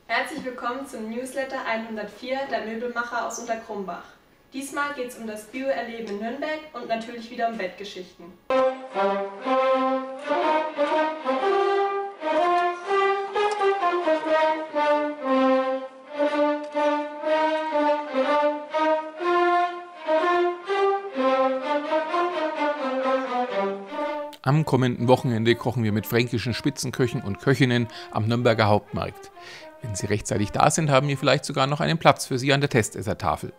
Herzlich willkommen zum Newsletter 104 der Möbelmacher aus Unterkrumbach. Diesmal geht es um das Bio-Erleben in Nürnberg und natürlich wieder um Bettgeschichten. Am kommenden Wochenende kochen wir mit fränkischen Spitzenköchen und Köchinnen am Nürnberger Hauptmarkt. Wenn Sie rechtzeitig da sind, haben wir vielleicht sogar noch einen Platz für Sie an der Testessertafel.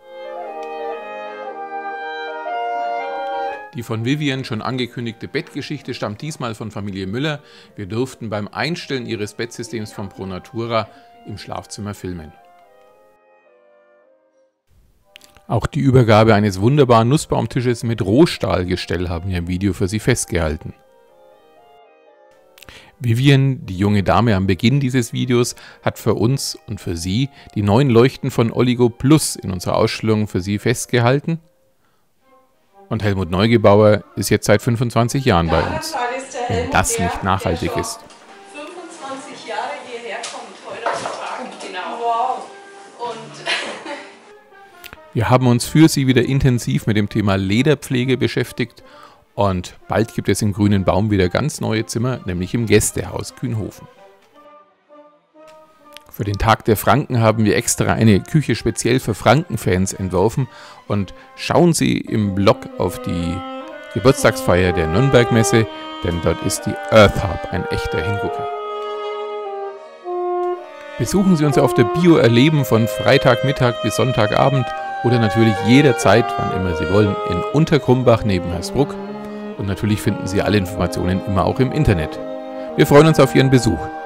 Die von Vivian schon angekündigte Bettgeschichte stammt diesmal von Familie Müller. Wir durften beim Einstellen ihres Bettsystems von Pro Natura im Schlafzimmer filmen. Auch die Übergabe eines wunderbaren Nussbaumtisches mit Rohstahlgestell haben wir im Video für Sie festgehalten. Vivian, die junge Dame am Beginn dieses Videos, hat für uns und für Sie die neuen Leuchten von Oligo Plus in unserer Ausstellung für Sie festgehalten. Und Helmut Neugebauer ist jetzt seit 25 Jahren bei uns. Wenn das nicht nachhaltig ist. 25 Jahre hierher kommt heutzutage. Genau. Wow. Und wir haben uns für Sie wieder intensiv mit dem Thema Lederpflege beschäftigt und bald gibt es im Grünen Baum wieder ganz neue Zimmer, nämlich im Gästehaus Kühnhofen. Für den Tag der Franken haben wir extra eine Küche speziell für Frankenfans entworfen und schauen Sie im Blog auf die Geburtstagsfeier der Nürnberg-Messe, denn dort ist die Earth Hub ein echter Hingucker. Besuchen Sie uns auf der Bio-Erleben von Freitagmittag bis Sonntagabend oder natürlich jederzeit, wann immer Sie wollen, in Unterkrumbach neben Hersbruck. Und natürlich finden Sie alle Informationen immer auch im Internet. Wir freuen uns auf Ihren Besuch.